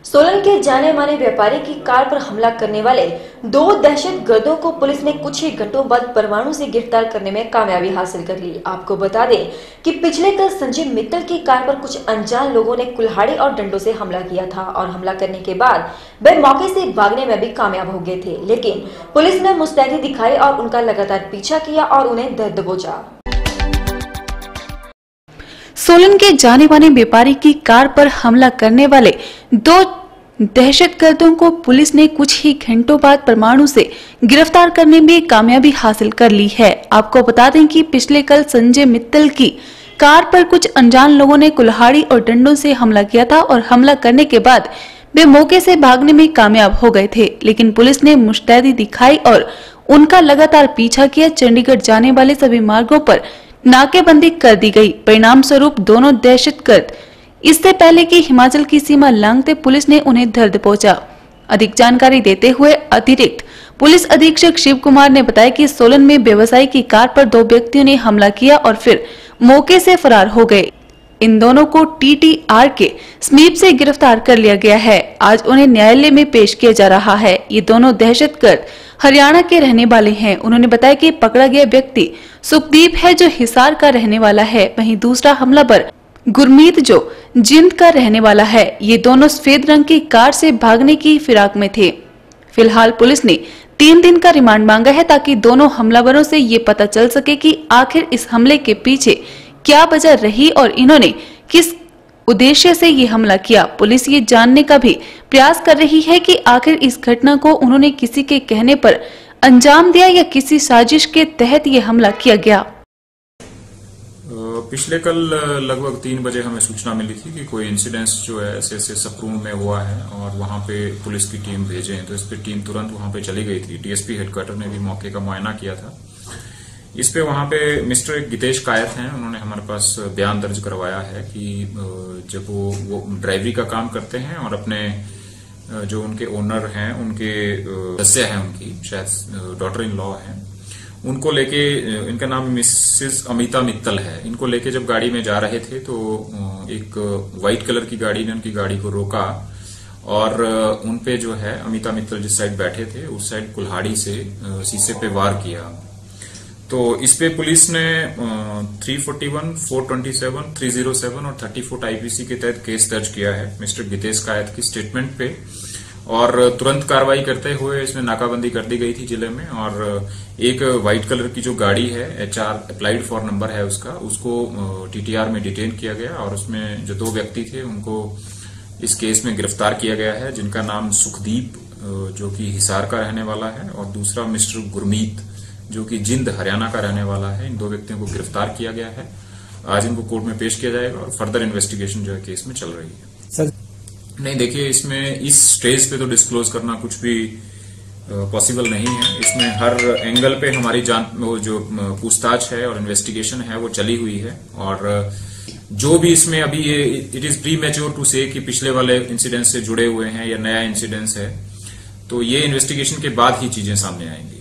सोलन के जाने माने व्यापारी की कार पर हमला करने वाले दो दहशतगर्दों को पुलिस ने कुछ ही घंटों बाद परवाणु से गिरफ्तार करने में कामयाबी हासिल कर ली। आपको बता दें कि पिछले कल संजय मित्तल की कार पर कुछ अनजान लोगों ने कुल्हाड़ी और डंडों से हमला किया था और हमला करने के बाद वे मौके से भागने में भी कामयाब हो गए थे, लेकिन पुलिस ने मुस्तैदी दिखाई और उनका लगातार पीछा किया और उन्हें दर दबोचा। सोलन के जाने माने व्यापारी की कार पर हमला करने वाले दो दहशतगर्दों को पुलिस ने कुछ ही घंटों बाद परवाणु से गिरफ्तार करने में कामयाबी हासिल कर ली है। आपको बता दें कि पिछले कल संजय मित्तल की कार पर कुछ अनजान लोगों ने कुल्हाड़ी और डंडों से हमला किया था और हमला करने के बाद वे मौके से भागने में कामयाब हो गए थे, लेकिन पुलिस ने मुस्तैदी दिखाई और उनका लगातार पीछा किया। चंडीगढ़ जाने वाले सभी मार्गों पर नाकेबंदी कर दी गई। परिणाम स्वरूप दोनों दहशतगर्द इससे पहले कि हिमाचल की सीमा लांघते पुलिस ने उन्हें धर दबोचा। अधिक जानकारी देते हुए अतिरिक्त पुलिस अधीक्षक शिव कुमार ने बताया कि सोलन में व्यवसायी की कार पर दो व्यक्तियों ने हमला किया और फिर मौके से फरार हो गए। इन दोनों को TTR के समीप से गिरफ्तार कर लिया गया है। आज उन्हें न्यायालय में पेश किया जा रहा है। ये दोनों दहशतगर्द हरियाणा के रहने वाले हैं। उन्होंने बताया कि पकड़ा गया व्यक्ति सुखदीप है जो हिसार का रहने वाला है, वहीं दूसरा हमलावर गुरमीत जो जिंद का रहने वाला है। ये दोनों सफेद रंग की कार से भागने की फिराक में थे। फिलहाल पुलिस ने 3 दिन का रिमांड मांगा है ताकि दोनों हमलावरों से ये पता चल सके कि आखिर इस हमले के पीछे क्या वजह रही और इन्होंने किस उद्देश्य से ये हमला किया। पुलिस ये जानने का भी प्रयास कर रही है कि आखिर इस घटना को उन्होंने किसी के कहने पर अंजाम दिया या किसी साजिश के तहत ये हमला किया गया। पिछले कल लगभग 3 बजे हमें सूचना मिली थी कि कोई इंसिडेंस जो है ऐसे सप्रूम में हुआ है और वहां पे पुलिस की टीम भेजे, तो इस पे टीम तुरंत वहां पे चली गई थी। DSP हेडक्वार्टर ने भी मौके का मुआयना किया था। इस पे वहां पे मिस्टर गितेश कायत हैं, उन्होंने हमारे पास बयान दर्ज करवाया है कि जब वो ड्राइवरी का काम करते हैं और अपने जो उनके ओनर हैं, उनके सदस्य हैं, उनकी शायद डॉटर इन लॉ हैं, उनको लेके, इनका नाम मिसेस अमिता मित्तल है, इनको लेके जब गाड़ी में जा रहे थे तो एक व्हाइट कलर की गाड़ी ने उनकी गाड़ी को रोका और उनपे जो है अमिता मित्तल जिस साइड बैठे थे उस साइड कुल्हाड़ी से शीशे पे वार किया। तो इस पे पुलिस ने 341, 427, 307 और 34 IPC के तहत केस दर्ज किया है मिस्टर गितेश कायत की स्टेटमेंट पे और तुरंत कार्रवाई करते हुए इसमें नाकाबंदी कर दी गई थी जिले में। और एक व्हाइट कलर की जो गाड़ी है HR अप्लाइड फॉर नंबर है उसको TTR में डिटेन किया गया और उसमें जो 2 व्यक्ति थे उनको इस केस में गिरफ्तार किया गया है, जिनका नाम सुखदीप जो कि हिसार का रहने वाला है और दूसरा मिस्टर गुरमीत जो कि जिंद हरियाणा का रहने वाला है। इन 2 व्यक्तियों को गिरफ्तार किया गया है। आज इनको कोर्ट में पेश किया जाएगा और फर्दर इन्वेस्टिगेशन जो है केस में चल रही है। सर नहीं, देखिए इसमें इस स्टेज पे तो डिस्क्लोज करना कुछ भी पॉसिबल नहीं है। इसमें हर एंगल पे हमारी जो पूछताछ है और इन्वेस्टिगेशन है वो चली हुई है और जो भी इसमें अभी ये it is premature to say कि पिछले वाले इंसिडेंट से जुड़े हुए हैं या नया इंसिडेंस है, तो ये इन्वेस्टिगेशन के बाद ही चीजें सामने आएंगी।